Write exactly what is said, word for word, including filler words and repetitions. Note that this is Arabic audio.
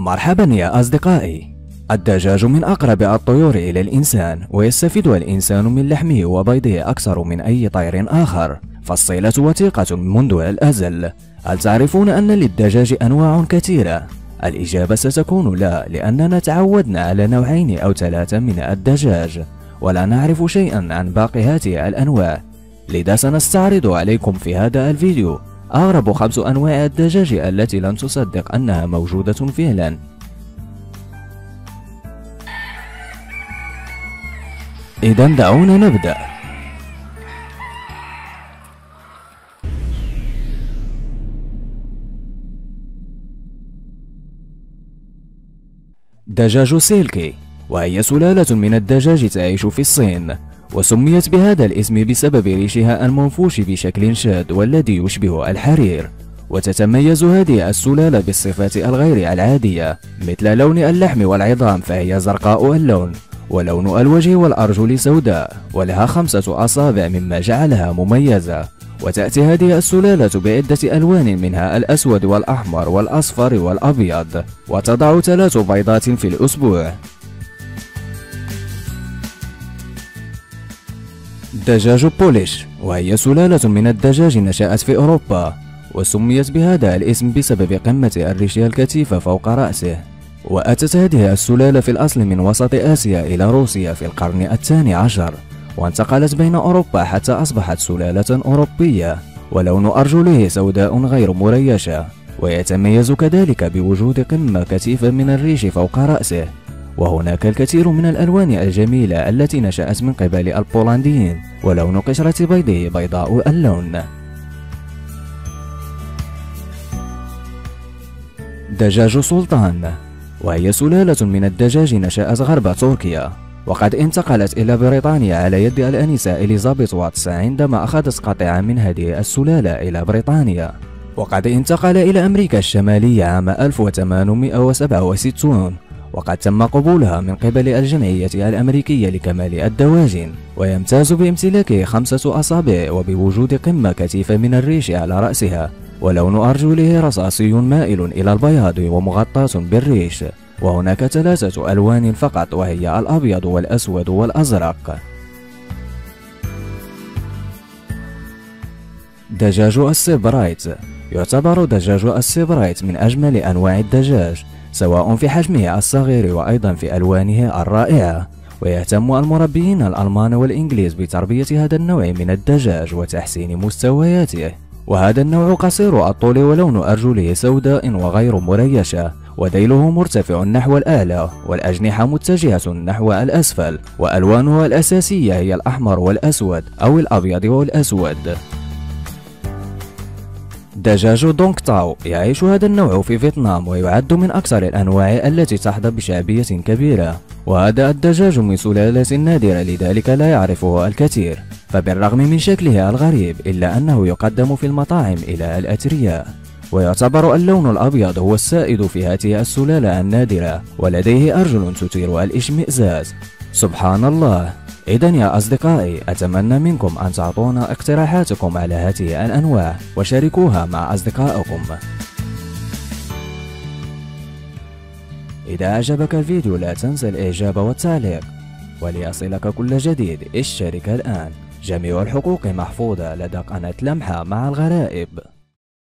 مرحبا يا أصدقائي. الدجاج من أقرب الطيور إلى الإنسان، ويستفيد الإنسان من لحمه وبيضه أكثر من أي طير آخر، فالصلة وثيقة منذ الأزل. هل تعرفون أن للدجاج أنواع كثيرة؟ الإجابة ستكون لا، لأننا تعودنا على نوعين أو ثلاثة من الدجاج، ولا نعرف شيئا عن باقي هذه الأنواع. لذا سنستعرض عليكم في هذا الفيديو أغرب خمس أنواع الدجاج التي لن تصدق أنها موجودة فعلا. إذا دعونا نبدأ. دجاج سيلكي، وهي سلالة من الدجاج تعيش في الصين، وسميت بهذا الاسم بسبب ريشها المنفوش بشكل شاذ والذي يشبه الحرير. وتتميز هذه السلالة بالصفات الغير العادية، مثل لون اللحم والعظام فهي زرقاء اللون، ولون الوجه والأرجل سوداء، ولها خمسة أصابع مما جعلها مميزة. وتأتي هذه السلالة بعدة ألوان منها الأسود والأحمر والأصفر والأبيض، وتضع ثلاث بيضات في الأسبوع. دجاج بوليش، وهي سلالة من الدجاج نشأت في أوروبا، وسميت بهذا الاسم بسبب قمة الريش الكثيفة فوق رأسه. وأتت هذه السلالة في الأصل من وسط آسيا إلى روسيا في القرن الثاني عشر، وانتقلت بين أوروبا حتى أصبحت سلالة أوروبية، ولون أرجله سوداء غير مريشة، ويتميز كذلك بوجود قمة كثيفة من الريش فوق رأسه. وهناك الكثير من الألوان الجميلة التي نشأت من قبل البولنديين، ولون قشرة بيضه بيضاء اللون. دجاج سلطان، وهي سلالة من الدجاج نشأت غرب تركيا، وقد انتقلت إلى بريطانيا على يد الأنسة إليزابيث واتس عندما أخذت قطعا من هذه السلالة إلى بريطانيا. وقد انتقل إلى أمريكا الشمالية عام ألف وثمانمئة وسبعة وستين، وقد تم قبولها من قبل الجمعية الأمريكية لكمال الدواجن، ويمتاز بامتلاكه خمسة أصابع وبوجود قمة كثيفة من الريش على رأسها، ولون أرجله رصاصي مائل إلى البياض ومغطاة بالريش. وهناك ثلاثة ألوان فقط، وهي الأبيض والأسود والأزرق. دجاج السيبرايت، يعتبر دجاج السيبرايت من أجمل أنواع الدجاج، سواء في حجمه الصغير وأيضا في ألوانه الرائعة. ويهتم المربيين الألمان والإنجليز بتربية هذا النوع من الدجاج وتحسين مستوياته. وهذا النوع قصير الطول، ولون أرجله سوداء وغير مريشة، وذيله مرتفع نحو الأعلى، والأجنحة متجهة نحو الأسفل، وألوانه الأساسية هي الأحمر والأسود أو الأبيض والأسود. دجاج دونغ تاو، يعيش هذا النوع في فيتنام، ويعد من أكثر الأنواع التي تحظى بشعبية كبيرة. وهذا الدجاج من سلالة نادرة، لذلك لا يعرفه الكثير، فبالرغم من شكله الغريب إلا أنه يقدم في المطاعم إلى الأثرياء. ويعتبر اللون الأبيض هو السائد في هذه السلالة النادرة، ولديه أرجل تثير الاشمئزاز. سبحان الله. إذن يا أصدقائي، أتمنى منكم أن تعطونا اقتراحاتكم على هذه الأنواع وشاركوها مع أصدقائكم. إذا أعجبك الفيديو لا تنسى الإعجاب والتعليق، وليصلك كل جديد اشترك الآن. جميع الحقوق محفوظة لدى قناة لمحة مع الغرائب.